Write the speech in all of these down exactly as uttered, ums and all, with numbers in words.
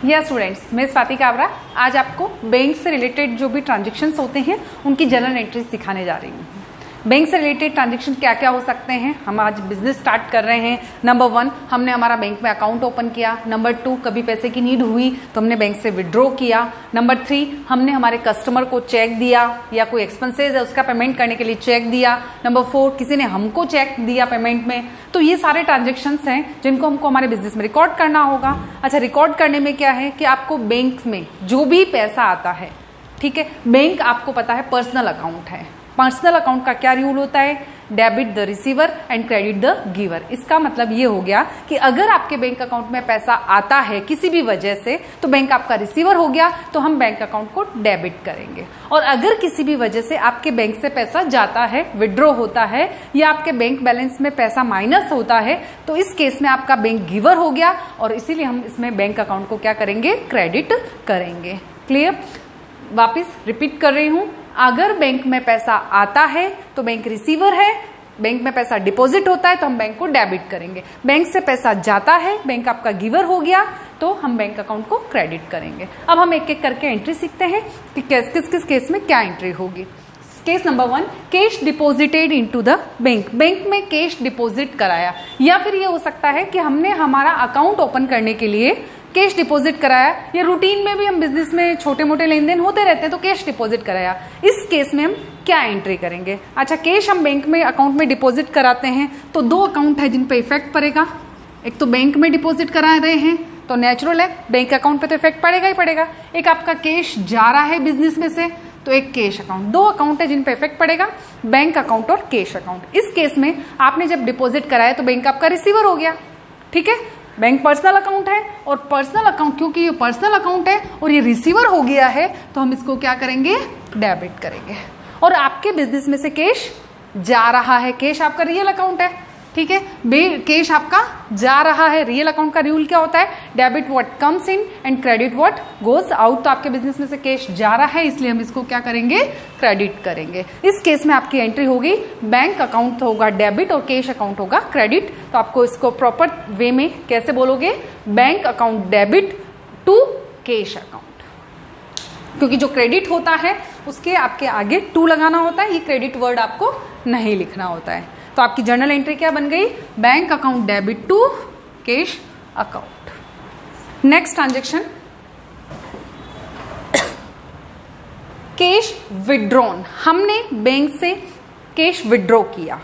या स्टूडेंट्स, मैं स्वाति कावरा आज आपको बैंक से रिलेटेड जो भी ट्रांजेक्शन्स होते हैं उनकी जनरल एंट्री सिखाने जा रही हूँ। बैंक से रिलेटेड ट्रांजेक्शन क्या क्या हो सकते हैं। हम आज बिजनेस स्टार्ट कर रहे हैं। नंबर वन, हमने हमारा बैंक में अकाउंट ओपन किया। नंबर टू, कभी पैसे की नीड हुई तो हमने बैंक से विड्रॉ किया। नंबर थ्री, हमने हमारे कस्टमर को चेक दिया या कोई एक्सपेंसेस है उसका पेमेंट करने के लिए चेक दिया। नंबर फोर, किसी ने हमको चेक दिया पेमेंट में। तो ये सारे ट्रांजेक्शन्स हैं जिनको हमको हमारे बिजनेस में रिकॉर्ड करना होगा। अच्छा, रिकॉर्ड करने में क्या है कि आपको बैंक में जो भी पैसा आता है, ठीक है, बैंक आपको पता है पर्सनल अकाउंट है। पर्सनल अकाउंट का क्या रूल होता है? Debit the receiver and credit the giver. इसका मतलब ये हो गया कि अगर आपके बैंक अकाउंट में पैसा आता है किसी भी वजह से तो बैंक आपका रिसीवर हो गया, तो हम बैंक अकाउंट को डेबिट करेंगे। और अगर किसी भी वजह से आपके बैंक से पैसा जाता है, विड्रॉ होता है या आपके बैंक बैलेंस में पैसा माइनस होता है, तो इस केस में आपका बैंक गिवर हो गया और इसीलिए हम इसमें बैंक अकाउंट को क्या करेंगे? क्रेडिट करेंगे। क्लियर? वापिस रिपीट कर रही हूं, अगर बैंक में पैसा आता है तो बैंक रिसीवर है, बैंक में पैसा डिपॉजिट होता है तो हम बैंक को डेबिट करेंगे। बैंक से पैसा जाता है, बैंक आपका गिवर हो गया, तो हम बैंक अकाउंट को क्रेडिट करेंगे। अब हम एक एक करके एंट्री सीखते हैं कि किस किस किस केस में क्या एंट्री होगी। Case number one, cash deposited into the bank. Bank में कैश डिपॉजिट कराया, या फिर ये हो सकता है कि हमने हमारा अकाउंट ओपन करने के लिए कैश डिपॉजिट कराया, या रूटीन में भी हम बिजनेस में छोटे मोटे लेन देन होते रहते हैं तो कैश डिपॉजिट कराया। इस केस में हम क्या एंट्री करेंगे? अच्छा, कैश हम बैंक में अकाउंट में डिपॉजिट कराते हैं तो दो अकाउंट है जिन पे इफेक्ट पड़ेगा। एक तो बैंक में डिपॉजिट करा रहे हैं तो नेचुरल है बैंक अकाउंट पे तो इफेक्ट पड़ेगा ही पड़ेगा। एक आपका कैश जा रहा है बिजनेस में से तो एक कैश अकाउंट। दो अकाउंट है जिन पे इफेक्ट पड़ेगा, बैंक अकाउंट और कैश अकाउंट। इस केस में आपने जब डिपॉजिट कराया तो बैंक आपका रिसीवर हो गया, ठीक है। बैंक पर्सनल अकाउंट है और पर्सनल अकाउंट, क्योंकि ये पर्सनल अकाउंट है और ये रिसीवर हो गया है तो हम इसको क्या करेंगे? डेबिट करेंगे। और आपके बिजनेस में से कैश जा रहा है, कैश आपका रियल अकाउंट है, ठीक है, कैश आपका जा रहा है। रियल अकाउंट का रूल क्या होता है? Debit what comes in and credit what goes out. तो आपके बिजनेस में से कैश जा रहा है इसलिए हम इसको क्या करेंगे? क्रेडिट करेंगे। इस केस में आपकी एंट्री होगी बैंक अकाउंट होगा डेबिट और कैश अकाउंट होगा क्रेडिट। तो आपको इसको प्रॉपर वे में कैसे बोलोगे? Bank account debit to cash account, क्योंकि जो क्रेडिट होता है उसके आपके आगे टू लगाना होता है, ये क्रेडिट वर्ड आपको नहीं लिखना होता है। तो आपकी जर्नल एंट्री क्या बन गई? Bank account debit to cash account. Next transaction, cash withdrawn. हमने बैंक से कैश विड्रॉ किया,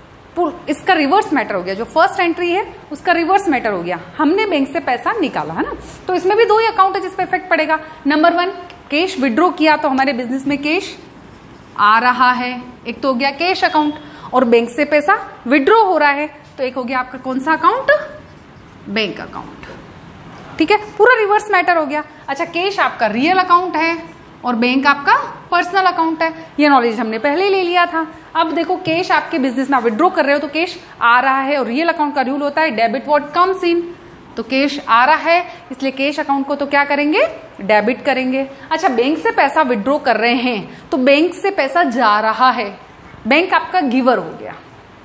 इसका रिवर्स मैटर हो गया। जो फर्स्ट एंट्री है उसका रिवर्स मैटर हो गया, हमने बैंक से पैसा निकाला है ना। तो इसमें भी दो ही अकाउंट है जिस पे इफेक्ट पड़ेगा। नंबर वन, कैश विड्रॉ किया तो हमारे बिजनेस में कैश आ रहा है, एक तो हो गया कैश अकाउंट, और बैंक से पैसा विड्रॉ हो रहा है तो एक हो गया आपका कौन सा अकाउंट? बैंक अकाउंट, ठीक है। पूरा रिवर्स मैटर हो गया। अच्छा, कैश आपका रियल अकाउंट है और बैंक आपका पर्सनल अकाउंट है, ये नॉलेज हमने पहले ही ले लिया था। अब देखो, कैश आपके बिजनेस में विड्रॉ कर रहे हो तो कैश आ रहा है, और रियल अकाउंट का रूल होता है डेबिट व्हाट कम्स इन। तो कैश आ रहा है इसलिए कैश अकाउंट को तो क्या करेंगे? डेबिट करेंगे। अच्छा, बैंक से पैसा विड्रॉ कर रहे हैं तो बैंक से पैसा जा रहा है, बैंक आपका गिवर हो गया,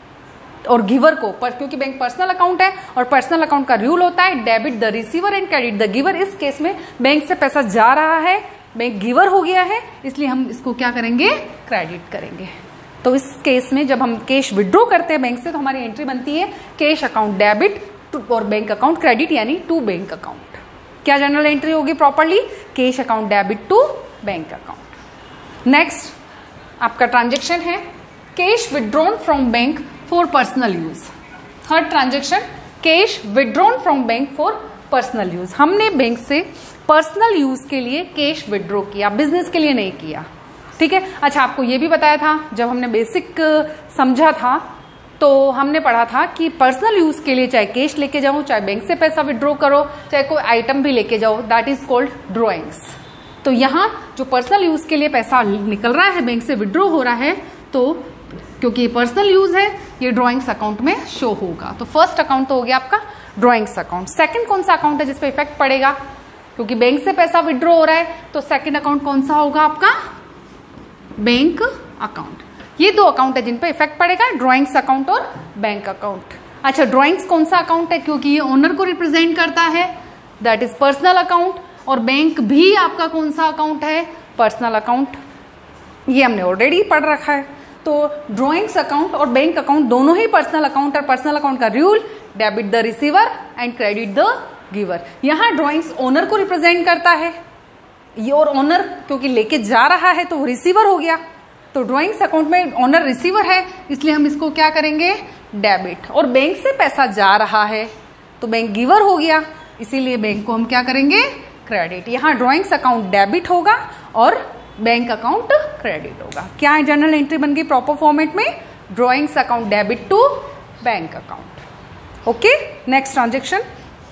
और गिवर को पर, क्योंकि बैंक पर्सनल अकाउंट है और पर्सनल अकाउंट का रूल होता है debit the receiver and credit the giver. इस केस में बैंक से पैसा जा रहा है, बैंक गिवर हो गया है, इसलिए हम इसको क्या करेंगे? क्रेडिट करेंगे। तो इस केस में जब हम कैश विड्रॉ करते हैं बैंक से तो हमारी एंट्री बनती है कैश अकाउंट डेबिट और बैंक अकाउंट क्रेडिट, यानी टू बैंक अकाउंट। क्या जनरल एंट्री होगी properly? Cash account debit to bank account. Next आपका ट्रांजेक्शन है cash withdrawn from bank for personal use. Third transaction, cash withdrawn from bank for personal use. हमने bank से personal use के लिए cash withdraw किया, business के लिए नहीं किया, ठीक है। अच्छा, आपको ये भी बताया था जब हमने बेसिक समझा था तो हमने पढ़ा था कि पर्सनल यूज के लिए चाहे कैश लेके जाओ, चाहे बैंक से पैसा विड्रॉ करो, चाहे कोई आइटम भी लेके जाओ, दैट इज कॉल्ड ड्रॉइंग्स। तो यहाँ जो पर्सनल यूज के लिए पैसा निकल रहा है, बैंक से विड्रॉ हो रहा है, तो क्योंकि ये पर्सनल यूज है ये ड्रॉइंग्स अकाउंट में शो होगा। तो फर्स्ट अकाउंट तो हो गया आपका ड्रॉइंग्स अकाउंट। सेकंड कौन सा अकाउंट है जिसपे इफेक्ट पड़ेगा? क्योंकि बैंक से पैसा विड्रॉ हो रहा है तो सेकंड अकाउंट कौन सा होगा आपका? Bank account. ये दो अकाउंट है जिन पे इफेक्ट पड़ेगा, ड्रॉइंग्स अकाउंट और बैंक अकाउंट। अच्छा, ड्रॉइंग्स कौन सा अकाउंट है? क्योंकि ये ओनर को रिप्रेजेंट करता है, दैट इज पर्सनल अकाउंट, और बैंक भी आपका कौन सा अकाउंट है? Personal account. ये हमने ऑलरेडी पढ़ रखा है। तो ड्रॉइंग्स अकाउंट और बैंक अकाउंट दोनों ही पर्सनल अकाउंट, और पर्सनल अकाउंट का rule debit the receiver and credit the giver. यहां ड्रॉइंग्स ओनर को रिप्रेजेंट करता है, ये और ओनर क्योंकि लेके जा रहा है तो रिसीवर हो गया। तो ड्रॉइंग्स अकाउंट में ओनर रिसीवर है, इसलिए हम इसको क्या करेंगे? डेबिट। और बैंक से पैसा जा रहा है तो बैंक गिवर हो गया, इसीलिए बैंक को हम क्या करेंगे? क्रेडिट। यहाँ ड्रॉइंग्स अकाउंट डेबिट होगा और बैंक अकाउंट क्रेडिट होगा। क्या है जर्नल एंट्री बन गई प्रॉपर फॉर्मेट में? Drawings account debit to bank account. Okay, next transaction.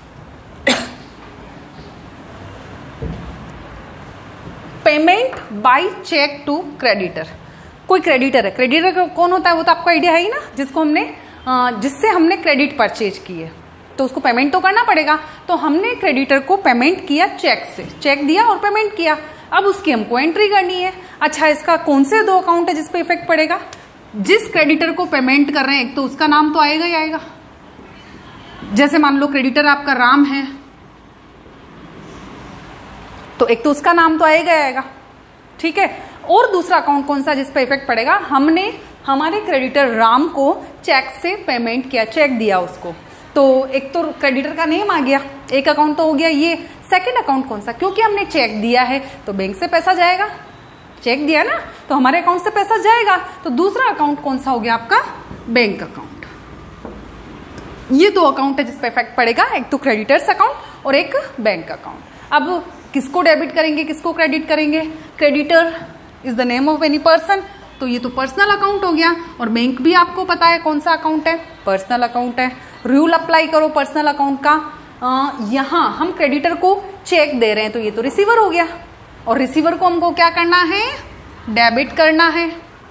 Payment by cheque to creditor. कोई क्रेडिटर है, क्रेडिटर कौन होता है वो तो आपको आइडिया है ही ना, जिसको हमने जिससे हमने क्रेडिट परचेज की है तो उसको पेमेंट तो करना पड़ेगा। तो हमने क्रेडिटर को पेमेंट किया चेक से, चेक दिया और पेमेंट किया। अब उसकी हमको एंट्री करनी है। अच्छा, इसका कौन से दो अकाउंट है जिसपे इफेक्ट पड़ेगा? जिस क्रेडिटर को पेमेंट कर रहे हैं एक तो उसका नाम तो आएगा ही आएगा। जैसे मान लो क्रेडिटर आपका राम है तो एक तो उसका नाम तो आएगा ही आएगा, ठीक है। और दूसरा अकाउंट कौन सा जिसपे इफेक्ट पड़ेगा? हमने हमारे क्रेडिटर राम को चेक से पेमेंट किया, चेक दिया उसको, तो एक तो क्रेडिटर का नेम आ गया, एक अकाउंट तो हो गया ये। सेकंड अकाउंट कौन सा? क्योंकि हमने चेक दिया है तो बैंक से पैसा जाएगा, चेक दिया ना तो हमारे अकाउंट से पैसा जाएगा। तो दूसरा अकाउंट कौन सा हो गया आपका? Bank account. ये दो अकाउंट है जिसपे इफेक्ट पड़ेगा, एक तो क्रेडिटर्स अकाउंट और एक बैंक अकाउंट। अब किसको डेबिट करेंगे, किसको क्रेडिट करेंगे? Creditor is the name of any person, तो ये तो पर्सनल अकाउंट हो गया। और बैंक भी आपको पता है कौन सा अकाउंट है? पर्सनल अकाउंट है। रूल अप्लाई करो पर्सनल अकाउंट का। यहाँ हम क्रेडिटर को चेक दे रहे हैं तो ये तो रिसीवर हो गया, और रिसीवर को हमको क्या करना है? डेबिट करना है।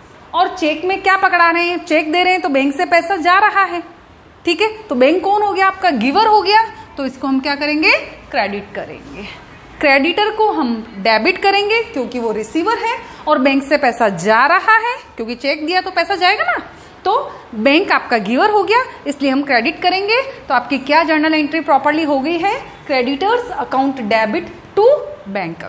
और चेक में क्या पकड़ा रहे हैं? चेक दे रहे हैं तो बैंक से पैसा जा रहा है, ठीक है। तो बैंक कौन हो गया? आपका गिवर हो गया, तो इसको हम क्या करेंगे? क्रेडिट करेंगे। क्रेडिटर को हम डेबिट करेंगे क्योंकि वो रिसीवर है, और बैंक से पैसा जा रहा है क्योंकि चेक दिया तो पैसा जाएगा ना, तो बैंक आपका गिवर हो गया, इसलिए हम क्रेडिट करेंगे। तो आपकी क्या जर्नल एंट्री प्रॉपरली हो गई है? Creditors account debit to bank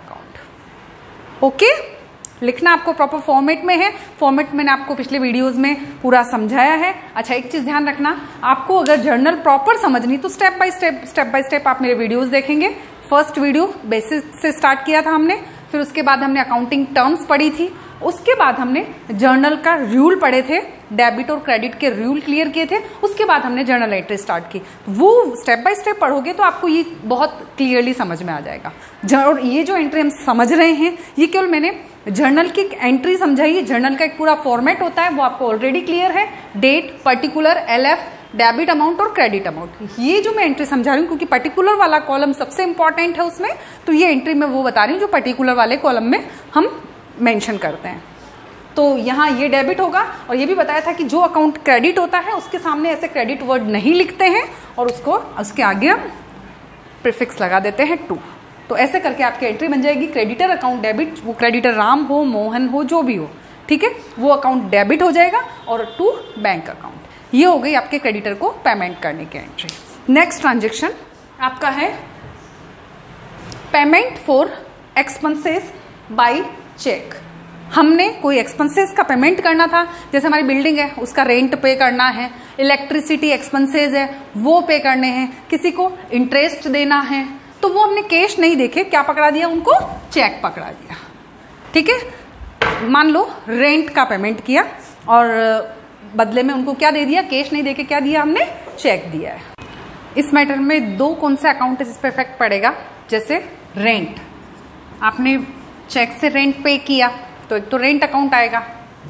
account. Okay, लिखना आपको प्रॉपर फॉर्मेट में है। फॉर्मेट मैंने आपको पिछले वीडियोस में पूरा समझाया है। अच्छा, एक चीज ध्यान रखना, आपको अगर जर्नल प्रॉपर समझनी तो step by step step by step आप मेरे वीडियोस देखेंगे। फर्स्ट वीडियो बेसिक से स्टार्ट किया था हमने, फिर उसके बाद हमने अकाउंटिंग टर्म्स पढ़ी थी, उसके बाद हमने जर्नल का रूल पढ़े थे, डेबिट और क्रेडिट के रूल क्लियर किए थे, उसके बाद हमने जर्नल एंट्री स्टार्ट की। वो स्टेप बाय स्टेप पढ़ोगे तो आपको ये बहुत क्लियरली समझ में आ जाएगा। और ये जो एंट्री हम समझ रहे हैं ये केवल मैंने जर्नल की एंट्री समझाई है। जर्नल का एक पूरा फॉर्मेट होता है वो आपको ऑलरेडी क्लियर है। Date, particular, L F, debit amount और क्रेडिट अमाउंट, ये जो मैं एंट्री समझा रही हूँ क्योंकि पर्टिकुलर वाला कॉलम सबसे इंपॉर्टेंट है उसमें, तो ये एंट्री मैं वो बता रही हूँ जो पर्टिकुलर वाले कॉलम में हम मेंशन करते हैं। तो यहाँ ये डेबिट होगा, और ये भी बताया था कि जो अकाउंट क्रेडिट होता है उसके सामने ऐसे क्रेडिट वर्ड नहीं लिखते हैं और उसको उसके आगे हम प्रीफिक्स लगा देते हैं टू। तो ऐसे करके आपकी एंट्री बन जाएगी क्रेडिटर अकाउंट डेबिट, वो क्रेडिटर राम हो, मोहन हो, जो भी हो, ठीक है, वो अकाउंट डेबिट हो जाएगा, और टू बैंक अकाउंट। ये हो गई आपके क्रेडिटर को पेमेंट करने की एंट्री। नेक्स्ट ट्रांजेक्शन आपका है payment for expenses by cheque. हमने कोई एक्सपेंसेस का पेमेंट करना था, जैसे हमारी बिल्डिंग है उसका रेंट पे करना है, इलेक्ट्रिसिटी एक्सपेंसेस है वो पे करने हैं, किसी को इंटरेस्ट देना है, तो वो हमने कैश नहीं देखे, क्या पकड़ा दिया उनको? चेक पकड़ा दिया, ठीक है। मान लो रेंट का पेमेंट किया और बदले में उनको क्या दे दिया? कैश नहीं देके क्या दिया हमने? चेक दिया है। इस मैटर में दो कौन से अकाउंट है जिस पे इफेक्ट पड़ेगा? जैसे रेंट, आपने चेक से रेंट पे किया तो एक तो रेंट अकाउंट आएगा,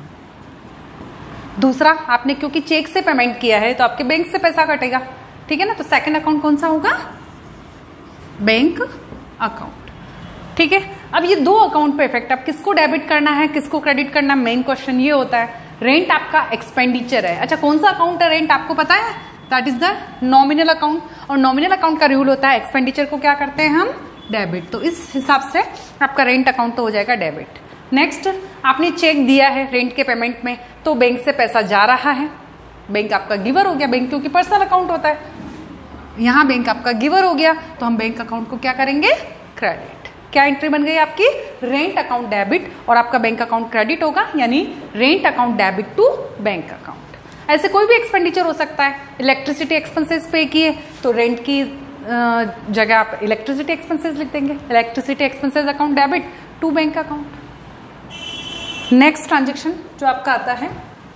दूसरा आपने क्योंकि चेक से पेमेंट किया है तो आपके बैंक से पैसा कटेगा, ठीक है ना। तो सेकंड अकाउंट कौन सा होगा? बैंक अकाउंट, ठीक है। अब ये दो अकाउंट पे इफेक्ट, अब किसको डेबिट करना है किसको क्रेडिट करना है, मेन क्वेश्चन ये होता है। रेंट आपका एक्सपेंडिचर है। अच्छा, कौन सा अकाउंट है रेंट आपको पता है? That is the nominal account, और नॉमिनल अकाउंट का रूल होता है एक्सपेंडिचर को क्या करते हैं हम? डेबिट। तो इस हिसाब से आपका रेंट अकाउंट तो हो जाएगा डेबिट। नेक्स्ट, आपने चेक दिया है रेंट के पेमेंट में तो बैंक से पैसा जा रहा है, बैंक आपका गिवर हो गया, बैंक क्योंकि पर्सनल अकाउंट होता है, यहाँ बैंक आपका गिवर हो गया, तो हम बैंक अकाउंट को क्या करेंगे, क्रेडिट। क्या एंट्री बन गई आपकी, रेंट अकाउंट डेबिट और आपका बैंक अकाउंट क्रेडिट होगा, यानी rent account debit to bank account. ऐसे कोई भी एक्सपेंडिचर हो सकता है, इलेक्ट्रिसिटी एक्सपेंसेस पे किए तो रेंट की जगह आप इलेक्ट्रिसिटी एक्सपेंसेस लिख देंगे, electricity expenses account debit to bank account. Next transaction जो आपका आता है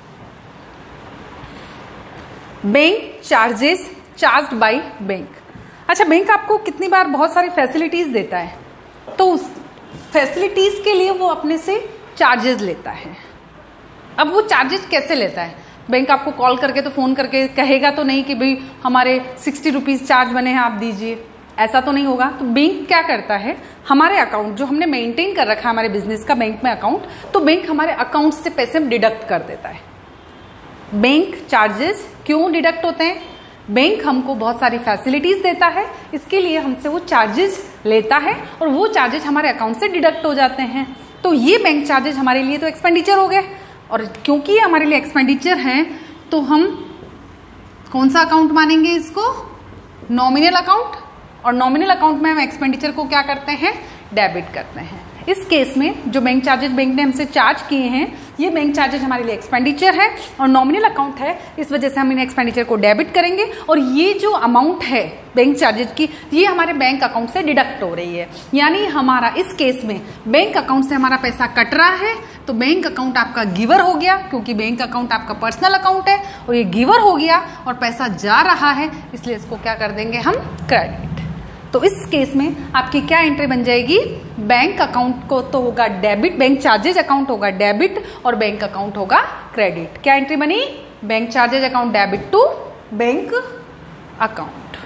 bank charges charged by bank. अच्छा, बैंक आपको कितनी बार बहुत सारी फैसिलिटीज देता है, तो उस फैसिलिटीज के लिए वो अपने से चार्जेस लेता है। अब वो चार्जेस कैसे लेता है, बैंक आपको कॉल करके तो फोन करके कहेगा तो नहीं कि भाई हमारे सिक्सटी रुपीज चार्ज बने हैं आप दीजिए, ऐसा तो नहीं होगा। तो बैंक क्या करता है, हमारे अकाउंट जो हमने मेंटेन कर रखा है हमारे बिजनेस का बैंक में अकाउंट, तो बैंक हमारे अकाउंट से पैसे डिडक्ट कर देता है। बैंक चार्जेस क्यों डिडक्ट होते हैं, बैंक हमको बहुत सारी फैसिलिटीज देता है, इसके लिए हमसे वो चार्जेस लेता है और वो चार्जेस हमारे अकाउंट से डिडक्ट हो जाते हैं। तो ये बैंक चार्जेस हमारे लिए तो एक्सपेंडिचर हो गए, और क्योंकि ये हमारे लिए एक्सपेंडिचर है तो हम कौन सा अकाउंट मानेंगे इसको, नॉमिनल अकाउंट। और नॉमिनल अकाउंट में हम एक्सपेंडिचर को क्या करते हैं, डेबिट करते हैं। इस केस में जो बैंक चार्जेस बैंक ने हमसे चार्ज किए हैं, ये बैंक चार्जेस हमारे लिए एक्सपेंडिचर है और नॉमिनल अकाउंट है, इस वजह से हम इन एक्सपेंडिचर को डेबिट करेंगे। और ये जो अमाउंट है बैंक चार्जेस की, ये हमारे बैंक अकाउंट से डिडक्ट हो रही है, यानी हमारा इस केस में बैंक अकाउंट से हमारा पैसा कट रहा है। तो बैंक अकाउंट आपका गिवर हो गया, क्योंकि बैंक अकाउंट आपका पर्सनल अकाउंट है और ये गिवर हो गया और पैसा जा रहा है, इसलिए इसको क्या कर देंगे हम, क्रेडिट। तो इस केस में आपकी क्या एंट्री बन जाएगी, बैंक अकाउंट को तो होगा डेबिट, बैंक चार्जेज अकाउंट होगा डेबिट और बैंक अकाउंट होगा क्रेडिट। क्या एंट्री बनी, bank charges account debit to bank account.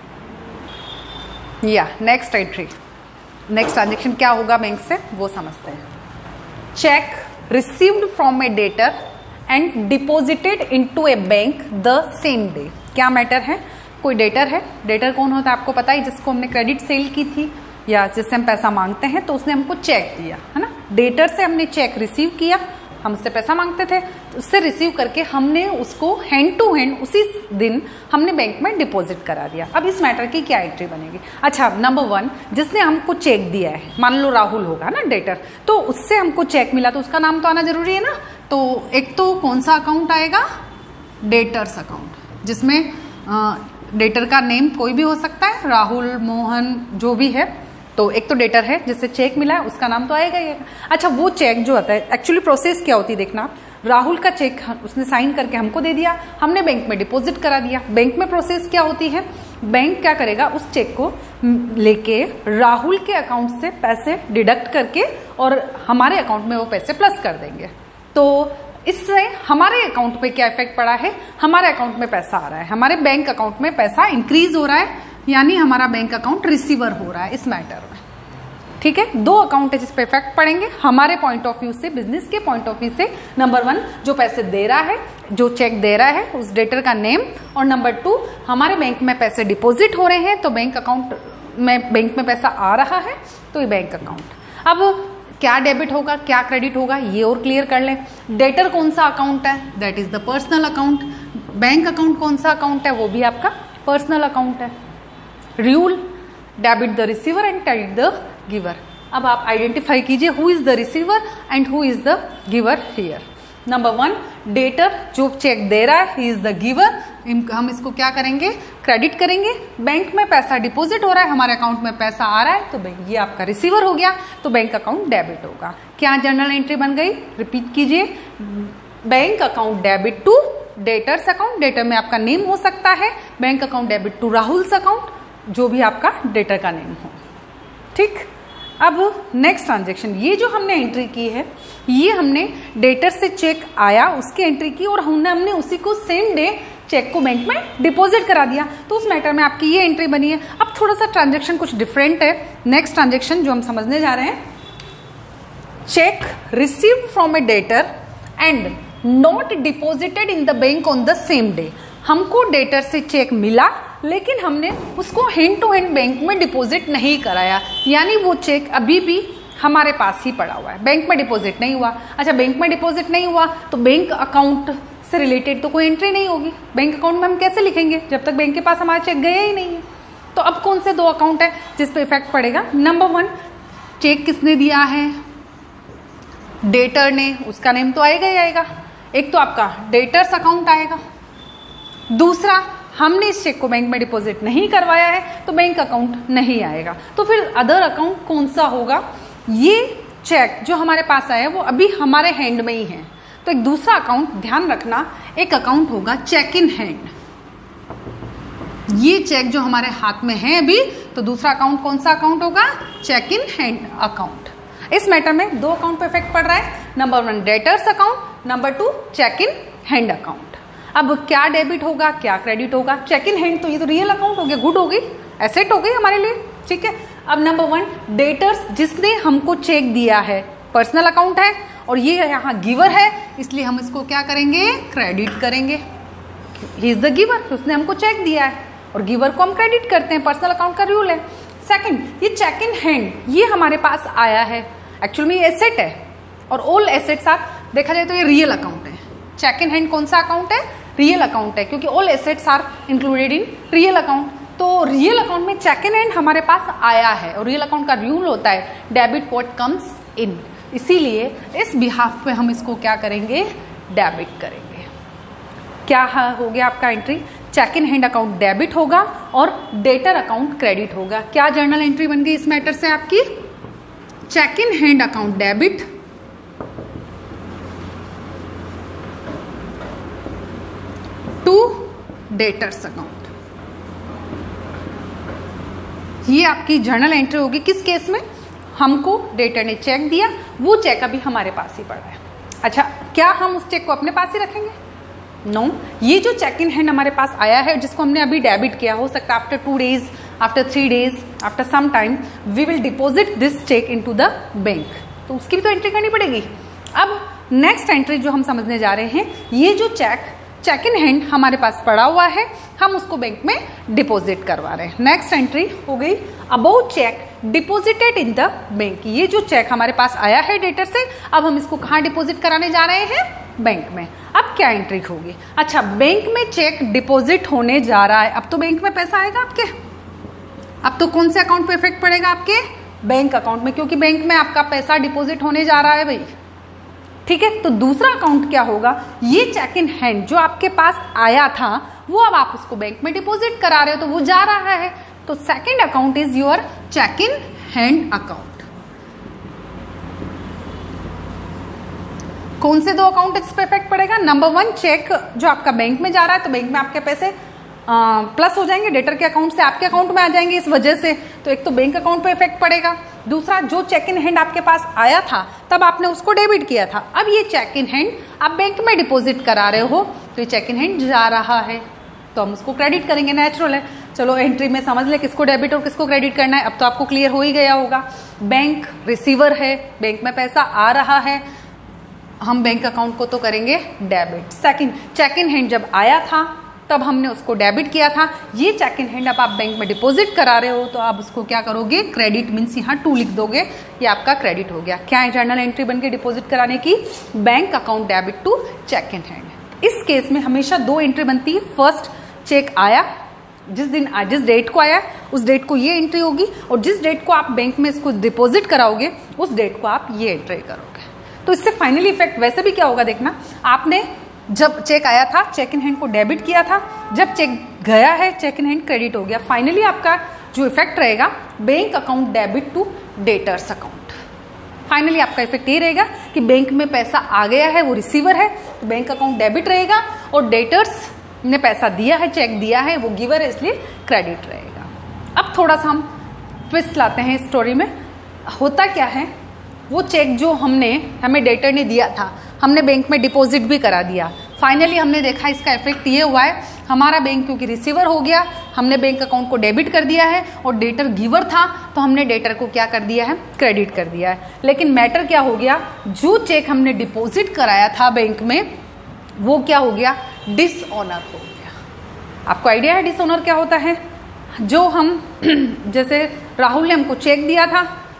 या नेक्स्ट एंट्री, नेक्स्ट ट्रांजेक्शन क्या होगा बैंक से वो समझते हैं। Cheque received from a debtor and deposited into a bank the same day. क्या मैटर है, कोई डेटर है, डेटर कौन होता है आपको पता ही, जिसको हमने क्रेडिट सेल की थी या जिससे हम पैसा मांगते हैं, तो उसने हमको चेक दिया है ना, डेटर से हमने चेक रिसीव किया, हमसे पैसा मांगते थे, तो उससे रिसीव करके हमने उसको हैंड टू हैंड उसी दिन हमने बैंक में डिपॉजिट करा दिया। अब इस मैटर की क्या एंट्री बनेगी, अच्छा नंबर वन, जिसने हमको चेक दिया है, मान लो राहुल होगा ना डेटर, तो उससे हमको चेक मिला तो उसका नाम तो आना जरूरी है ना। तो एक तो कौन सा अकाउंट आएगा, डेटर्स अकाउंट, जिसमें डेटर का नेम कोई भी हो सकता है, राहुल, मोहन, जो भी है। तो एक तो डेटर है जिससे चेक मिला है, उसका नाम तो आएगा ही। अच्छा, वो चेक जो आता है, एक्चुअली प्रोसेस क्या होती है देखना, राहुल का चेक उसने साइन करके हमको दे दिया, हमने बैंक में डिपॉजिट करा दिया। बैंक में प्रोसेस क्या होती है, बैंक क्या करेगा, उस चेक को लेके राहुल के अकाउंट से पैसे डिडक्ट करके और हमारे अकाउंट में वो पैसे प्लस कर देंगे। तो इससे हमारे अकाउंट पे क्या इफेक्ट पड़ा है, हमारे अकाउंट में पैसा आ रहा है, हमारे बैंक अकाउंट में पैसा इंक्रीज हो रहा है, यानी हमारा बैंक अकाउंट रिसीवर हो रहा है इस मैटर में। ठीक है, दो अकाउंट है जिस पे इफेक्ट पड़ेंगे हमारे पॉइंट ऑफ व्यू से, बिजनेस के पॉइंट ऑफ व्यू से। नंबर वन, जो पैसे दे रहा है, जो चेक दे रहा है उस डेटर का नेम, और नंबर टू, हमारे बैंक में पैसे डिपॉजिट हो रहे हैं, तो बैंक अकाउंट में बैंक में पैसा आ रहा है, तो ये बैंक अकाउंट। अब क्या डेबिट होगा क्या क्रेडिट होगा ये और क्लियर कर लें। डेटर कौन सा अकाउंट है, that is the personal account. Bank account कौन सा अकाउंट है, वो भी आपका पर्सनल अकाउंट है। Rule, debit the receiver and credit the giver. अब आप आइडेंटिफाई कीजिए who is the receiver and who is the giver here. Number one, debtor जो चेक दे रहा है, ही इज द गिवर, हम इसको क्या करेंगे, क्रेडिट करेंगे। बैंक में पैसा डिपॉजिट हो रहा है, हमारे अकाउंट में पैसा आ रहा है, तो बैंक ये आपका रिसीवर हो गया, तो बैंक अकाउंट डेबिट होगा। क्या जर्नल एंट्री बन गई, रिपीट कीजिए, bank account debit to debtors account, debtor में आपका नेम हो सकता है, bank account debit to Rahul's account, जो भी आपका डेटर का नेम हो। ठीक, अब नेक्स्ट ट्रांजेक्शन, ये जो हमने एंट्री की है, ये हमने डेटर से चेक आया उसकी एंट्री की और हमने हमने उसी को सेम डे चेक को बैंक में डिपॉजिट करा दिया, तो उस मैटर में आपकी ये एंट्री बनी है। अब थोड़ा सा ट्रांजेक्शन कुछ डिफरेंट है। नेक्स्ट ट्रांजेक्शन जो हम समझने जा रहे हैं, cheque received from a debtor and not deposited in the bank on the same day. हमको डेटर से चेक मिला लेकिन हमने उसको हैंड टू हैंड बैंक में डिपॉजिट नहीं कराया, यानी वो चेक अभी भी हमारे पास ही पड़ा हुआ है, बैंक में डिपॉजिट नहीं हुआ। अच्छा, बैंक में डिपॉजिट नहीं हुआ तो बैंक अकाउंट से रिलेटेड तो कोई एंट्री नहीं होगी। बैंक अकाउंट में हम कैसे लिखेंगे जब तक बैंक के पास हमारा चेक गया ही नहीं है। तो अब कौन से दो अकाउंट है जिस पे इफेक्ट पड़ेगा? नंबर वन, चेक किसने दिया है? डेटर ने, उसका नेम तो आएगा ही आएगा। एक तो आपका डेटर्स अकाउंट आएगा, दूसरा हमने इस चेक को बैंक में डिपॉजिट नहीं करवाया है तो बैंक अकाउंट नहीं आएगा। तो फिर अदर अकाउंट कौन सा होगा? ये चेक जो हमारे पास आया है वो अभी हमारे हैंड में ही है, तो एक दूसरा अकाउंट ध्यान रखना, एक अकाउंट होगा चेक इन हैंड। ये चेक जो हमारे हाथ में है अभी, तो दूसरा अकाउंट कौन सा अकाउंट होगा? Cheque in hand account. इस मैटर में दो अकाउंट पे इफेक्ट पड़ रहा है, number one debtors account, number two cheque in hand account. अब क्या डेबिट होगा क्या क्रेडिट होगा? चेक इन हैंड तो ये तो रियल अकाउंट हो गया, गुड हो गई, एसेट हो गई हमारे लिए, ठीक है। अब नंबर वन डेटर्स, जिसने हमको चेक दिया है, पर्सनल अकाउंट है और ये यहाँ गिवर है, इसलिए हम इसको क्या करेंगे? क्रेडिट करेंगे। ही इज द गिवर, उसने हमको चेक दिया है और गिवर को हम क्रेडिट करते हैं, पर्सनल अकाउंट का रूल है। सेकंड, ये चेक इन हैंड, ये हमारे पास आया है, एक्चुअल में ये एसेट है और ऑल एसेट्स आप देखा जाए तो ये रियल अकाउंट है। चेक इन हैंड कौन सा अकाउंट है? रियल अकाउंट है, क्योंकि all assets are included in real account. तो रियल अकाउंट में चेक इन हैंड हमारे पास आया है और रियल अकाउंट का रूल होता है डेबिट व्हाट कम्स इन, इसीलिए इस बिहाफ पे हम इसको क्या करेंगे? डेबिट करेंगे। क्या हो गया आपका entry? Cheque in hand account debit होगा और डेटर अकाउंट क्रेडिट होगा। क्या जर्नल एंट्री बन गई इस मैटर से आपकी? Cheque in hand account debit, to debtors account. ये आपकी जर्नल एंट्री होगी। किस केस में? हमको डेटर ने चेक दिया, वो चेक अभी हमारे पास ही पड़ा है। अच्छा, क्या हम उस चेक को अपने पास ही रखेंगे? No no. ये जो चेक इन हैंड हमारे पास आया है, जिसको हमने अभी डेबिट किया, हो सकता है after two days, after three days, after some time we will deposit this cheque into the bank, तो उसकी भी तो एंट्री करनी पड़ेगी। अब नेक्स्ट एंट्री जो हम समझने जा रहे हैं, ये जो चेक चेक इन हैंड हमारे पास पड़ा हुआ है, हम उसको बैंक में डिपॉजिट करवा रहे हैं। नेक्स्ट एंट्री हो गई about cheque deposited in the bank. ये जो चेक हमारे पास आया है डेटर से, अब हम इसको कहाँ डिपॉजिट कराने जा रहे हैं? बैंक में। अब क्या एंट्री होगी? अच्छा, बैंक में चेक डिपॉजिट होने जा रहा है, अब तो बैंक में पैसा आएगा आपके। अब तो कौन से अकाउंट पे इफेक्ट पड़ेगा? आपके बैंक अकाउंट में, क्योंकि बैंक में आपका पैसा डिपॉजिट होने जा रहा है भाई, ठीक है। तो दूसरा अकाउंट क्या होगा? ये चेक इन हैंड जो आपके पास आया था, वो अब आप उसको बैंक में डिपॉजिट करा रहे हो, तो वो जा रहा है। तो second account is your cheque in hand account. कौन से दो अकाउंट इस पे इफेक्ट पड़ेगा? नंबर वन, चेक जो आपका बैंक में जा रहा है, तो बैंक में आपके पैसे आ, प्लस हो जाएंगे, डेटर के अकाउंट से आपके अकाउंट में आ जाएंगे इस वजह से, तो एक तो बैंक अकाउंट पे इफेक्ट पड़ेगा। दूसरा, जो चेक इन हैंड आपके पास आया था तब आपने उसको डेबिट किया था, अब ये चेक इन हैंड आप बैंक में डिपॉजिट करा रहे हो, तो ये चेक इन हैंड जा रहा है, तो हम उसको क्रेडिट करेंगे, नेचुरल है। चलो एंट्री में समझ ले किसको डेबिट और किसको क्रेडिट करना है, अब तो आपको क्लियर हो ही गया होगा। बैंक रिसीवर है, बैंक में पैसा आ रहा है, हम बैंक अकाउंट को तो करेंगे debit. Second, cheque in hand जब आया था तब हमने उसको डेबिट किया था, ये चेक इन हैंड अब आप बैंक में डिपॉजिट करा रहे हो, तो आप उसको क्या करोगे? क्रेडिट, मीन्स यहाँ टू लिख दोगे, ये आपका क्रेडिट हो गया। क्या है जर्नल एंट्री बन के डिपॉजिट कराने की? Bank account debit to cheque in hand. इस केस में हमेशा दो एंट्री बनती है। फर्स्ट, चेक आया, जिस दिन जिस डेट को आया उस डेट को ये एंट्री होगी, और जिस डेट को आप बैंक में इसको डिपॉजिट कराओगे उस डेट को आप ये एंट्री करोगे। तो इससे फाइनली इफेक्ट वैसे भी क्या होगा देखना, आपने जब चेक आया था चेक इन हैंड को डेबिट किया था, जब चेक गया है चेक इन हैंड क्रेडिट हो गया। फाइनली आपका जो इफेक्ट रहेगा bank account debit to debtors account. Finally आपका इफेक्ट ये रहेगा कि बैंक में पैसा आ गया है, वो रिसीवर है, तो बैंक अकाउंट डेबिट रहेगा, और डेटर्स ने पैसा दिया है, चेक दिया है, वो गिवर है, इसलिए क्रेडिट रहेगा। अब थोड़ा सा हम ट्विस्ट लाते हैं स्टोरी में। होता क्या है, वो चेक जो हमने हमें डेटर ने दिया था, हमने बैंक में डिपॉजिट भी करा दिया। फाइनली हमने देखा इसका इफेक्ट ये हुआ है, हमारा बैंक क्योंकि रिसीवर हो गया, हमने बैंक अकाउंट को डेबिट कर दिया है, और डेटर गिवर था तो हमने डेटर को क्या कर दिया है? क्रेडिट कर दिया है। लेकिन मैटर क्या हो गया, जो चेक हमने डिपॉजिट कराया था बैंक में, वो क्या हो गया? डिसऑनर हो गया। आपको आइडिया है डिसऑनर क्या होता है? जो हम जैसे राहुल ने हमको चेक दिया था,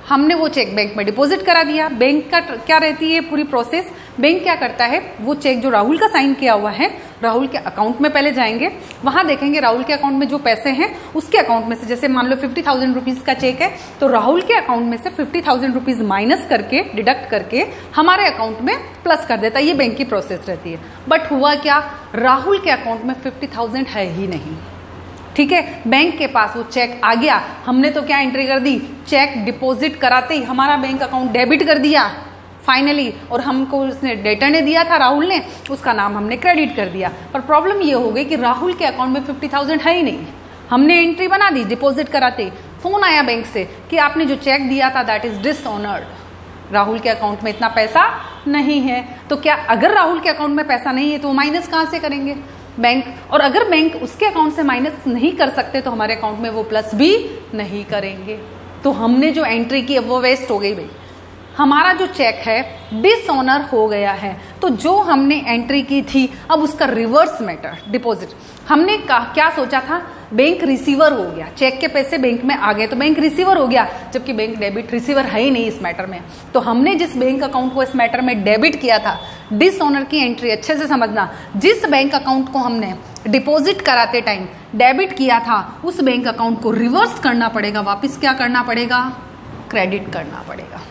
हमने वो चेक बैंक में डिपॉजिट करा दिया। बैंक का क्या रहती है पूरी प्रोसेस, बैंक क्या करता है, वो चेक जो राहुल का साइन किया हुआ है राहुल के अकाउंट में पहले जाएंगे, वहां देखेंगे राहुल के अकाउंट में जो पैसे हैं उसके अकाउंट में से, जैसे मान लो फिफ्टी थाउजेंड रुपीज का चेक है तो राहुल के अकाउंट में से फिफ्टी थाउजेंड रुपीज माइनस करके डिडक्ट करके हमारे अकाउंट में प्लस कर देता है। ये बैंक की प्रोसेस रहती है। बट हुआ क्या, राहुल के अकाउंट में फिफ्टी थाउजेंड है ही नहीं। ठीक है, बैंक के पास वो चेक आ गया, हमने तो क्या एंट्री कर दी, चेक डिपॉजिट कराते ही हमारा बैंक अकाउंट डेबिट कर दिया फाइनली, और हमको उसने डेटर ने दिया था राहुल ने, उसका नाम हमने क्रेडिट कर दिया। पर प्रॉब्लम ये हो गई कि राहुल के अकाउंट में फिफ्टी थाउजेंड है ही नहीं। हमने एंट्री बना दी डिपॉजिट कराते, फोन आया बैंक से कि आपने जो चेक दिया था दैट इज डिसऑनर्ड, राहुल के अकाउंट में इतना पैसा नहीं है। तो क्या अगर राहुल के अकाउंट में पैसा नहीं है तो माइनस कहां से करेंगे बैंक, और अगर बैंक उसके अकाउंट से माइनस नहीं कर सकते तो हमारे अकाउंट में वो प्लस भी नहीं करेंगे। तो हमने जो एंट्री की वो वेस्ट हो गई भाई, हमारा जो चेक है डिसऑनर हो गया है। तो जो हमने एंट्री की थी अब उसका रिवर्स मैटर डिपॉजिट, हमने क्या सोचा था बैंक रिसीवर हो गया, चेक के पैसे बैंक में आ गए तो बैंक रिसीवर हो गया, जबकि बैंक डेबिट रिसीवर है ही नहीं इस मैटर में। तो हमने जिस बैंक अकाउंट को इस मैटर में डेबिट किया था, डिसऑनर की एंट्री अच्छे से समझना, जिस बैंक अकाउंट को हमने डिपॉजिट कराते टाइम डेबिट किया था उस बैंक अकाउंट को रिवर्स करना पड़ेगा, वापिस क्या करना पड़ेगा, क्रेडिट करना पड़ेगा।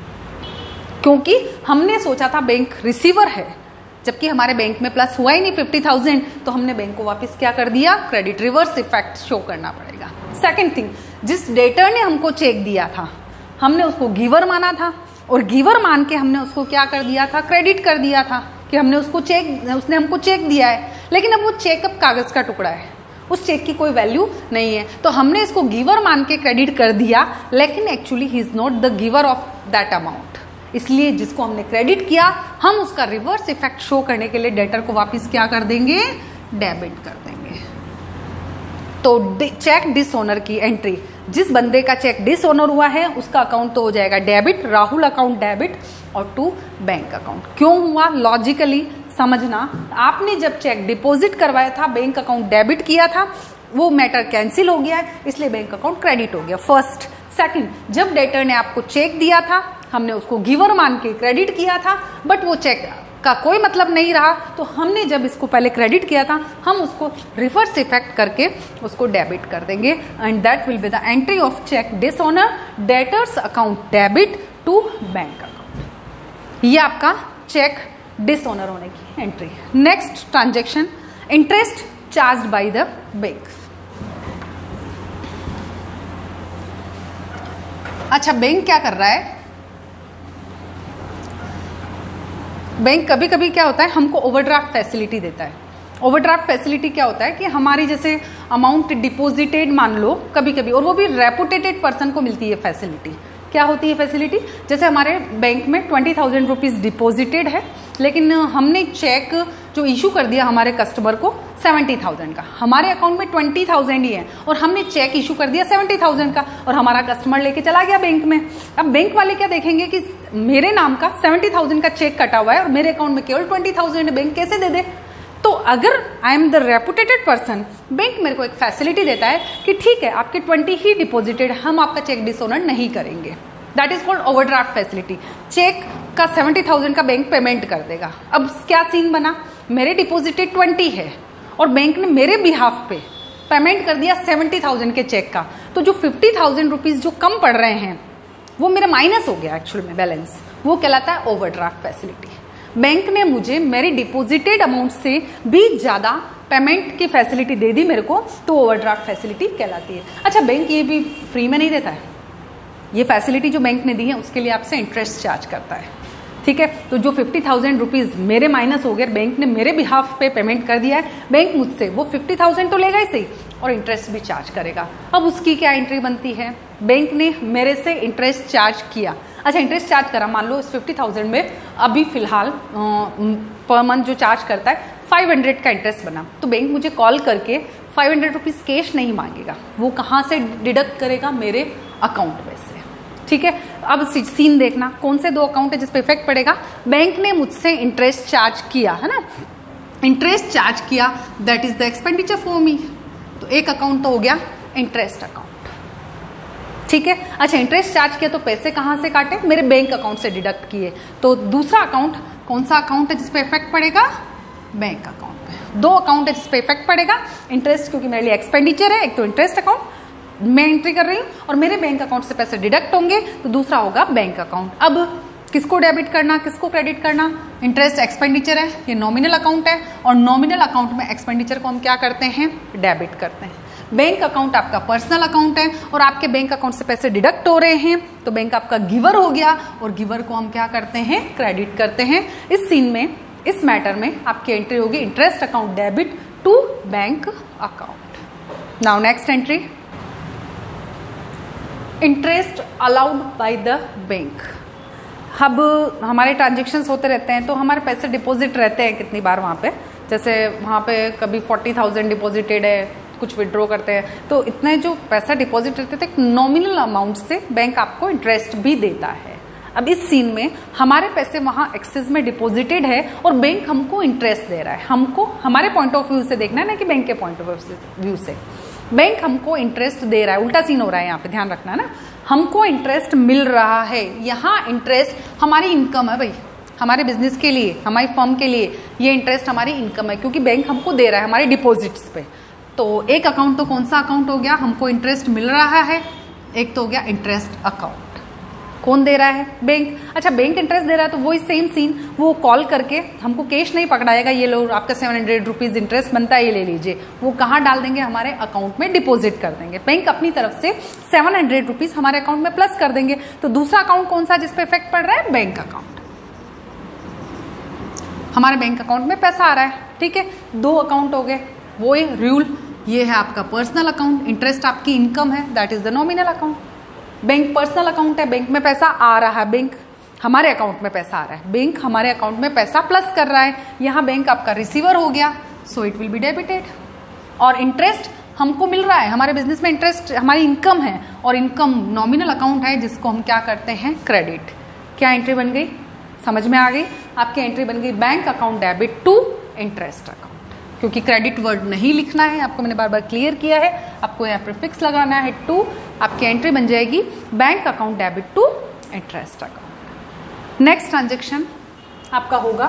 क्योंकि हमने सोचा था बैंक रिसीवर है, जबकि हमारे बैंक में प्लस हुआ ही नहीं फिफ्टी थाउजेंड, तो हमने बैंक को वापस क्या कर दिया, क्रेडिट, रिवर्स इफेक्ट शो करना पड़ेगा। सेकंड थिंग, जिस डेटर ने हमको चेक दिया था हमने उसको गिवर माना था, और गिवर मान के हमने उसको क्या कर दिया था, क्रेडिट कर दिया था कि हमने उसको चेक, उसने हमको चेक दिया है, लेकिन अब वो चेक अब कागज का टुकड़ा है, उस चेक की कोई वैल्यू नहीं है। तो हमने इसको गिवर मान के क्रेडिट कर दिया, लेकिन actually he is not the giver of that amount. इसलिए जिसको हमने क्रेडिट किया हम उसका रिवर्स इफेक्ट शो करने के लिए डेटर को वापस क्या कर देंगे, डेबिट कर देंगे। तो चेक डिसऑनर की एंट्री, जिस बंदे का चेक डिसऑनर हुआ है उसका अकाउंट तो हो जाएगा डेबिट, राहुल अकाउंट डेबिट और टू बैंक अकाउंट। क्यों हुआ, लॉजिकली समझना, आपने जब चेक डिपॉजिट करवाया था बैंक अकाउंट डेबिट किया था, वो मैटर कैंसिल हो गया है, इसलिए बैंक अकाउंट क्रेडिट हो गया, फर्स्ट। सेकंड, जब डेटर ने आपको चेक दिया था हमने उसको गिवर मान के क्रेडिट किया था, बट वो चेक का कोई मतलब नहीं रहा, तो हमने जब इसको पहले क्रेडिट किया था हम उसको रिवर्स इफेक्ट करके उसको डेबिट कर देंगे, and that will be the entry of cheque dishonour debtors account debit to bank account. ये आपका चेक डिसऑनर होने की entry. Next transaction, interest charged by the bank. अच्छा, बैंक क्या कर रहा है, बैंक कभी कभी क्या होता है हमको ओवरड्राफ्ट फैसिलिटी देता है। ओवरड्राफ्ट फैसिलिटी क्या होता है कि हमारी जैसे अमाउंट डिपॉजिटेड मान लो कभी कभी, और वो भी रेपुटेटेड पर्सन को मिलती है फैसिलिटी। क्या होती है फैसिलिटी, जैसे हमारे बैंक में ट्वेंटी थाउजेंड रुपीज डिपॉजिटेड है, लेकिन हमने चेक जो इशू कर दिया हमारे कस्टमर को सेवेंटी थाउजेंड का, हमारे अकाउंट में ट्वेंटी थाउजेंड ही है और हमने चेक इशू कर दिया सेवेंटी थाउजेंड का, और हमारा कस्टमर लेके चला गया बैंक में। अब बैंक वाले क्या देखेंगे कि मेरे नाम का सेवेंटी थाउजेंड का चेक कटा हुआ है और मेरे अकाउंट में केवल ट्वेंटी थाउजेंड है, बैंक कैसे दे दे। तो अगर I am the reputed person, bank मेरे को एक फैसिलिटी देता है कि ठीक है आपके ट्वेंटी ही डिपॉजिटेड, हम आपका चेक डिसऑनर नहीं करेंगे, that is called overdraft facility. Cheque का सेवेंटी थाउजेंड का बैंक पेमेंट कर देगा। अब क्या सीन बना, मेरे डिपॉजिटेड ट्वेंटी है और बैंक ने मेरे बिहाफ पे पेमेंट कर दिया सेवेंटी थाउजेंड के चेक का, तो जो फिफ्टी थाउजेंड रुपीज जो कम पड़ रहे हैं वो मेरा माइनस हो गया एक्चुअल में बैलेंस, वो कहलाता है ओवरड्राफ्ट फैसिलिटी। बैंक ने मुझे मेरे डिपॉजिटेड अमाउंट से भी ज्यादा पेमेंट की फैसिलिटी दे दी मेरे को, तो ओवरड्राफ्ट फैसिलिटी कहलाती है। अच्छा, बैंक ये भी फ्री में नहीं देता है, ये फैसिलिटी जो बैंक ने दी है उसके लिए आपसे इंटरेस्ट चार्ज करता है। ठीक है, तो जो फिफ्टी थाउजेंड रुपीज मेरे माइनस हो गए, बैंक ने मेरे बिहाफ पे पेमेंट कर दिया है, बैंक मुझसे वो फिफ्टी थाउजेंड तो लेगा ही सही और इंटरेस्ट भी चार्ज करेगा। अब उसकी क्या एंट्री बनती है, बैंक ने मेरे से इंटरेस्ट चार्ज किया। अच्छा, इंटरेस्ट चार्ज करा, मान लो इस फिफ्टी थाउजेंड में अभी फिलहाल पर मंथ जो चार्ज करता है फाइव हंड्रेड का इंटरेस्ट बना, तो बैंक मुझे कॉल करके फाइव हंड्रेड रुपीज कैश नहीं मांगेगा, वो कहाँ से डिडक्ट करेगा, मेरे अकाउंट में से। ठीक है, अब सीन देखना, कौन से दो अकाउंट है जिस पे इफेक्ट पड़ेगा, बैंक ने मुझसे इंटरेस्ट चार्ज किया है ना, इंटरेस्ट चार्ज किया, that is the expenditure for me. तो एक अकाउंट तो हो गया इंटरेस्ट अकाउंट, ठीक है। अच्छा, इंटरेस्ट चार्ज किया तो पैसे कहाँ से काटे? मेरे बैंक अकाउंट से डिडक्ट किए। तो दूसरा अकाउंट कौन सा अकाउंट है जिसपे इफेक्ट पड़ेगा? बैंक अकाउंट पे। दो अकाउंट है जिसपे इफेक्ट पड़ेगा। इंटरेस्ट क्योंकि मेरे लिए एक्सपेंडिचर है, एक तो इंटरेस्ट अकाउंट मैं एंट्री कर रही हूँ और मेरे बैंक अकाउंट से पैसे डिडक्ट होंगे, तो दूसरा होगा बैंक अकाउंट। अब किसको डेबिट करना, किसको क्रेडिट करना? इंटरेस्ट एक्सपेंडिचर है, ये नॉमिनल अकाउंट है और नॉमिनल अकाउंट में एक्सपेंडिचर को हम क्या करते हैं? डेबिट करते हैं। बैंक अकाउंट आपका पर्सनल अकाउंट है और आपके बैंक अकाउंट से पैसे डिडक्ट हो रहे हैं, तो बैंक आपका गिवर हो गया और गिवर को हम क्या करते हैं? क्रेडिट करते हैं। इस सीन में, इस मैटर में आपकी एंट्री होगी interest account debit to bank account. Now next entry, interest allowed by the bank. अब हमारे ट्रांजेक्शन्स होते रहते हैं तो हमारे पैसे डिपॉजिट रहते हैं कितनी बार वहाँ पे, जैसे वहाँ पे कभी फोर्टी थाउजेंड डिपॉजिटेड है, कुछ विड्रॉ करते हैं, तो इतने जो पैसा डिपॉजिट रहते थे, एक नॉमिनल अमाउंट से बैंक आपको इंटरेस्ट भी देता है। अब इस सीन में हमारे पैसे वहाँ एक्सेस में डिपॉजिटेड है और बैंक हमको इंटरेस्ट दे रहा है। हमको हमारे पॉइंट ऑफ व्यू से देखना है ना कि बैंक के पॉइंट ऑफ व्यू से बैंक हमको इंटरेस्ट दे रहा है। उल्टा सीन हो रहा है यहाँ पे, ध्यान रखना है ना। हमको इंटरेस्ट मिल रहा है, यहाँ इंटरेस्ट हमारी इनकम है भाई, हमारे बिजनेस के लिए, हमारी फर्म के लिए ये इंटरेस्ट हमारी इनकम है क्योंकि बैंक हमको दे रहा है हमारे डिपॉजिट्स पे। तो एक अकाउंट तो कौन सा अकाउंट हो गया? हमको इंटरेस्ट मिल रहा है। एक तो हो गया इंटरेस्ट अकाउंट, कौन दे रहा है? बैंक। अच्छा, बैंक इंटरेस्ट दे रहा है तो वही सेम सीन, वो कॉल करके हमको कैश नहीं पकड़ाएगा, ये लो आपका सेवन हंड्रेड रुपीज इंटरेस्ट बनता है, ये ले लीजिए। वो कहाँ डाल देंगे? हमारे अकाउंट में डिपॉजिट कर देंगे। बैंक अपनी तरफ से सेवन हंड्रेड रुपीज हमारे अकाउंट में प्लस कर देंगे। तो दूसरा अकाउंट कौन सा जिसपे इफेक्ट पड़ रहा है? Bank account. हमारे बैंक अकाउंट में पैसा आ रहा है, ठीक है। दो अकाउंट हो गए, वो रूल, ये है आपका पर्सनल अकाउंट, इंटरेस्ट आपकी इनकम है, that is the nominal account. Bank personal account है, बैंक में पैसा आ रहा है, बैंक हमारे अकाउंट में पैसा आ रहा है, बैंक हमारे अकाउंट में पैसा प्लस कर रहा है। यहाँ बैंक आपका रिसीवर हो गया, so it will be debited. और इंटरेस्ट हमको मिल रहा है, हमारे बिजनेस में इंटरेस्ट हमारी इनकम है और इनकम नॉमिनल अकाउंट है जिसको हम क्या करते हैं? क्रेडिट। क्या एंट्री बन गई? समझ में आ गई? आपकी एंट्री बन गई bank account debit to interest account. क्योंकि क्रेडिट वर्ड नहीं लिखना है, आपको मैंने बार बार क्लियर किया है, आपको यहाँ प्रीफिक्स लगाना है टू, आपकी एंट्री बन जाएगी bank account debit to interest account. Next transaction आपका होगा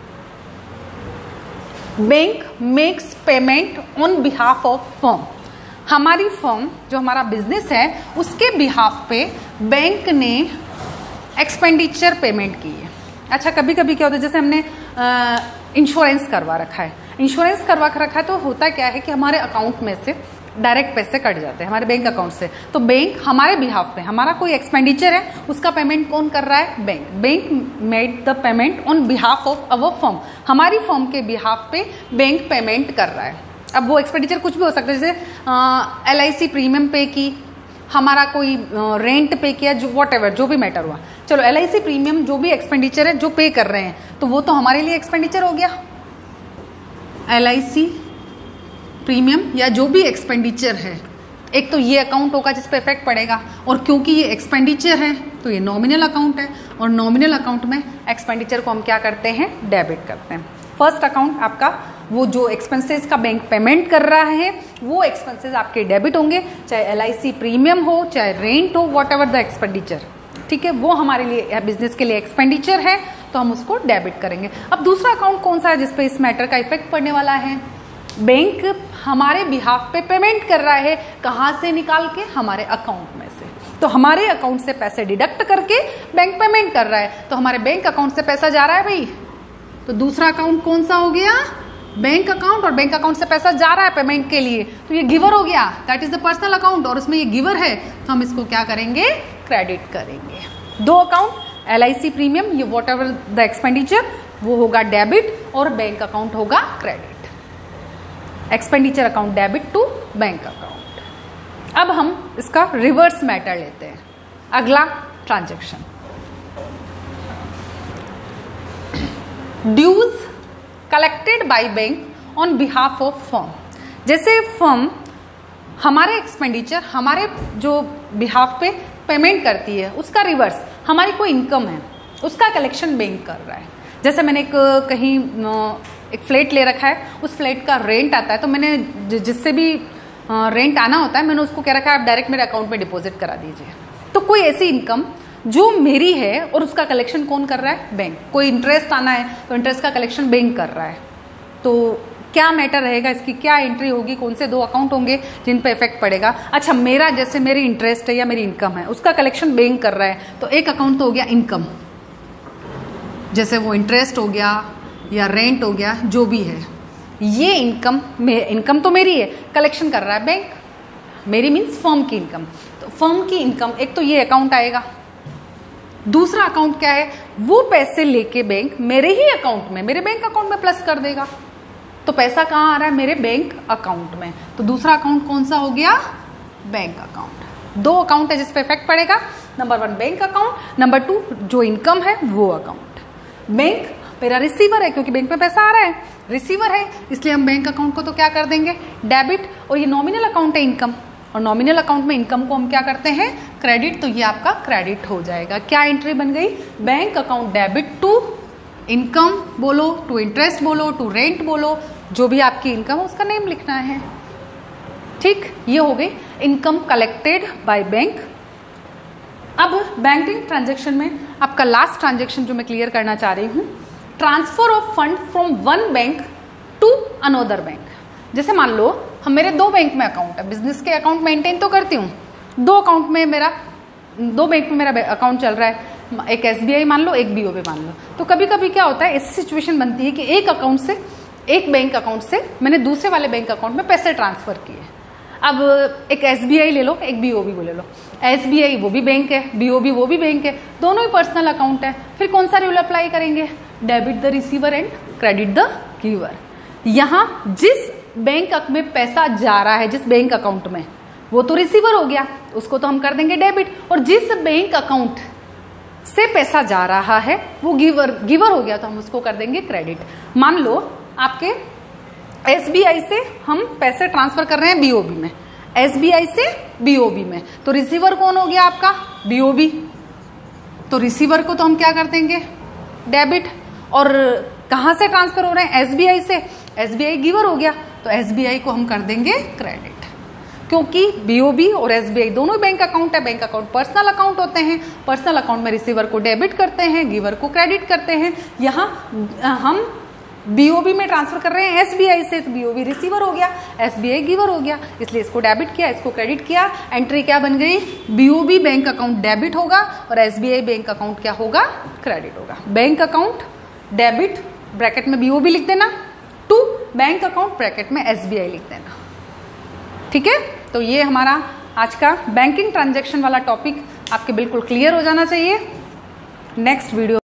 bank makes payment on behalf of firm. हमारी फर्म जो हमारा बिजनेस है उसके बिहाफ पे बैंक ने एक्सपेंडिचर पेमेंट की है। अच्छा, कभी कभी क्या होता है, जैसे हमने इंश्योरेंस करवा रखा है, इंश्योरेंस करवा रखा है तो होता क्या है कि हमारे अकाउंट में से डायरेक्ट पैसे कट जाते हैं हमारे बैंक अकाउंट से। तो बैंक हमारे बिहाफ पे, हमारा कोई एक्सपेंडिचर है उसका पेमेंट कौन कर रहा है? Bank. Bank made the payment on behalf of our firm. हमारी फर्म के बिहाफ पे बैंक पेमेंट कर रहा है। अब वो एक्सपेंडिचर कुछ भी हो सकता है, जैसे एल आई सी प्रीमियम पे की, हमारा कोई रेंट पे किया, जो वॉट एवर जो भी मैटर हुआ। चलो, एल आई सी प्रीमियम जो भी एक्सपेंडिचर है जो पे कर रहे हैं तो वो तो हमारे लिए एक्सपेंडिचर हो गया। एल आई सी प्रीमियम या जो भी एक्सपेंडिचर है, एक तो ये अकाउंट होगा जिस पे इफेक्ट पड़ेगा, और क्योंकि ये एक्सपेंडिचर है तो ये नॉमिनल अकाउंट है और नॉमिनल अकाउंट में एक्सपेंडिचर को हम क्या करते हैं? डेबिट करते हैं। फर्स्ट अकाउंट आपका वो जो एक्सपेंसेस का बैंक पेमेंट कर रहा है वो एक्सपेंसेस आपके डेबिट होंगे, चाहे एल आई सी प्रीमियम हो, चाहे रेंट हो, वॉट एवर द एक्सपेंडिचर, ठीक है, वो हमारे लिए बिजनेस के लिए एक्सपेंडिचर है तो हम उसको डेबिट करेंगे। अब दूसरा अकाउंट कौन सा है जिसपे इस मैटर का इफेक्ट पड़ने वाला है? बैंक हमारे बिहाफ पे पेमेंट कर रहा है, कहाँ से निकाल के? हमारे अकाउंट में से। तो हमारे अकाउंट से पैसे डिडक्ट करके बैंक पेमेंट कर रहा है, तो हमारे बैंक अकाउंट से पैसा जा रहा है भाई। तो दूसरा अकाउंट कौन सा हो गया? Bank account. और बैंक अकाउंट से पैसा जा रहा है पेमेंट के लिए, तो ये गिवर हो गया, that is the personal account, और उसमें ये गिवर है तो हम इसको क्या करेंगे? क्रेडिट करेंगे। दो account, L I C premium, ये वॉट एवर द एक्सपेंडिचर, वो होगा डेबिट, और बैंक अकाउंट होगा credit. Expenditure account debit to bank account. अब हम इसका रिवर्स मैटर लेते हैं। अगला transaction, dues collected by bank on behalf of firm. जैसे फर्म हमारे एक्सपेंडिचर हमारे जो बिहाफ पे पेमेंट करती है, उसका रिवर्स हमारी कोई इनकम है उसका कलेक्शन बैंक कर रहा है। जैसे मैंने एक कहीं एक फ्लैट ले रखा है, उस फ्लैट का रेंट आता है, तो मैंने जिससे भी रेंट आना होता है, मैंने उसको क्या रखा है, आप डायरेक्ट मेरे अकाउंट में डिपॉजिट करा दीजिए। तो कोई ऐसी इनकम जो मेरी है और उसका कलेक्शन कौन कर रहा है, बैंक। कोई इंटरेस्ट आना है तो इंटरेस्ट का कलेक्शन बैंक कर रहा है। तो क्या मैटर रहेगा, इसकी क्या एंट्री होगी, कौन से दो अकाउंट होंगे जिन पे इफेक्ट पड़ेगा। अच्छा, मेरा जैसे मेरी इंटरेस्ट है या मेरी इनकम है, उसका कलेक्शन बैंक कर रहा है, तो एक अकाउंट तो हो गया इनकम, जैसे वो इंटरेस्ट हो गया या रेंट हो गया, जो भी है, ये इनकम में इनकम तो मेरी है, कलेक्शन कर रहा है बैंक। मेरी मीन्स फर्म की इनकम। तो फर्म की इनकम, एक तो ये अकाउंट आएगा, दूसरा अकाउंट क्या है, वो पैसे लेके बैंक मेरे ही अकाउंट में, मेरे बैंक अकाउंट में प्लस कर देगा। तो पैसा कहाँ आ रहा है, मेरे बैंक अकाउंट में। तो दूसरा अकाउंट कौन सा हो गया, बैंक अकाउंट। दो अकाउंट है जिस पे इफेक्ट पड़ेगा, number one bank account, number two जो इनकम है वो अकाउंट। बैंक मेरा रिसीवर है, क्योंकि बैंक में पैसा आ रहा है, रिसीवर है, इसलिए हम बैंक अकाउंट को तो क्या कर देंगे, डेबिट। और ये नॉमिनल अकाउंट है इनकम, और नॉमिनल अकाउंट में इनकम को हम क्या करते हैं, क्रेडिट। तो ये आपका क्रेडिट हो जाएगा। क्या एंट्री बन गई, bank account debit to income बोलो, टू इंटरेस्ट बोलो, टू रेंट बोलो, जो भी आपकी इनकम है उसका नेम लिखना है। ठीक, ये हो गई इनकम कलेक्टेड बाय बैंक। अब बैंकिंग ट्रांजैक्शन में आपका लास्ट ट्रांजैक्शन जो मैं क्लियर करना चाह रही हूं, transfer of fund from one bank to another bank. जैसे मान लो हम, मेरे दो बैंक में अकाउंट है, बिजनेस के अकाउंट मेंटेन तो करती हूँ, दो अकाउंट में मेरा, दो बैंक में मेरा अकाउंट चल रहा है, एक एसबीआई मान लो, एक बीओबी मान लो। तो कभी कभी क्या होता है, ऐसी सिचुएशन बनती है कि एक अकाउंट से, एक बैंक अकाउंट से मैंने दूसरे वाले बैंक अकाउंट में पैसे ट्रांसफर किए। अब एक एसबीआई ले लो, एक बीओबी ले लो। एसबीआई वो भी बैंक है, बीओबी वो भी बैंक है, दोनों ही पर्सनल अकाउंट है। फिर कौन सा रूल अप्लाई करेंगे, debit the receiver and credit the giver. यहां जिस बैंक में पैसा जा रहा है, जिस बैंक अकाउंट में, वो तो रिसीवर हो गया, उसको तो हम कर देंगे डेबिट। और जिस बैंक अकाउंट से पैसा जा रहा है वो गिवर गिवर हो गया, तो हम उसको कर देंगे क्रेडिट। मान लो आपके एसबीआई से हम पैसे ट्रांसफर कर रहे हैं बीओबी में, एसबीआई से बीओबी में, तो रिसीवर कौन हो गया आपका, बीओबी। तो रिसीवर को तो हम क्या कर देंगे, डेबिट। और कहां से ट्रांसफर हो रहे हैं, एसबीआई से, एसबीआई गिवर हो गया, तो एसबीआई को हम कर देंगे क्रेडिट। क्योंकि बीओबी और एसबीआई दोनों ही बैंक अकाउंट है, बैंक अकाउंट पर्सनल अकाउंट होते हैं, पर्सनल अकाउंट में रिसीवर को डेबिट करते हैं, गिवर को क्रेडिट करते हैं। यहाँ हम बीओबी में ट्रांसफर कर रहे हैं एसबीआई से, तो बीओबी रिसीवर हो गया, एसबीआई गिवर हो गया, इसलिए इसको डेबिट किया, इसको क्रेडिट किया। एंट्री क्या बन गई, बीओबी बैंक अकाउंट डेबिट होगा और एसबीआई बैंक अकाउंट क्या होगा, क्रेडिट होगा। बैंक अकाउंट डेबिट ब्रैकेट में बीओबी लिख देना, टू बैंक अकाउंट ब्रैकेट में एसबीआई लिख देना। ठीक है, तो ये हमारा आज का बैंकिंग ट्रांजैक्शन वाला टॉपिक आपके बिल्कुल क्लियर हो जाना चाहिए। Next video